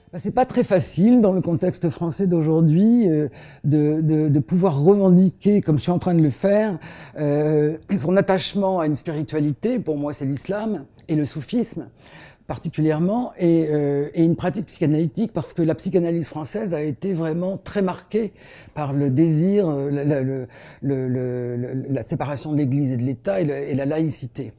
C'est pas très facile dans le contexte français d'aujourd'hui de pouvoir revendiquer, comme je suis en train de le faire, son attachement à une spiritualité. Pour moi, c'est l'islam et le soufisme particulièrement, et une pratique psychanalytique, parce que la psychanalyse française a été vraiment très marquée par le désir, la séparation de l'Église et de l'État et la laïcité.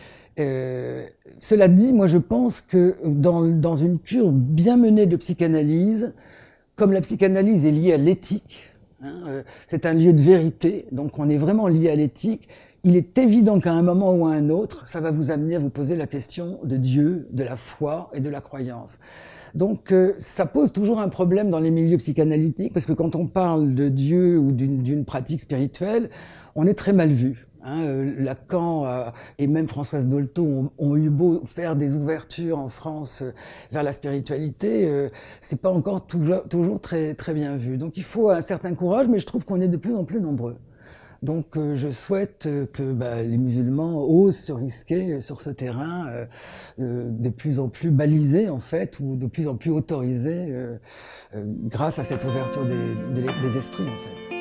Cela dit, moi je pense que dans une cure bien menée de psychanalyse, comme la psychanalyse est liée à l'éthique, c'est un lieu de vérité, donc on est vraiment lié à l'éthique, il est évident qu'à un moment ou à un autre, ça va vous amener à vous poser la question de Dieu, de la foi et de la croyance. Donc ça pose toujours un problème dans les milieux psychanalytiques, parce que quand on parle de Dieu ou d'une pratique spirituelle, on est très mal vu. Lacan et même Françoise Dolto ont eu beau faire des ouvertures en France vers la spiritualité, c'est pas encore toujours très, très bien vu. Donc il faut un certain courage, mais je trouve qu'on est de plus en plus nombreux. Donc je souhaite que les musulmans osent se risquer sur ce terrain de plus en plus balisé en fait, ou de plus en plus autorisé grâce à cette ouverture des esprits en fait.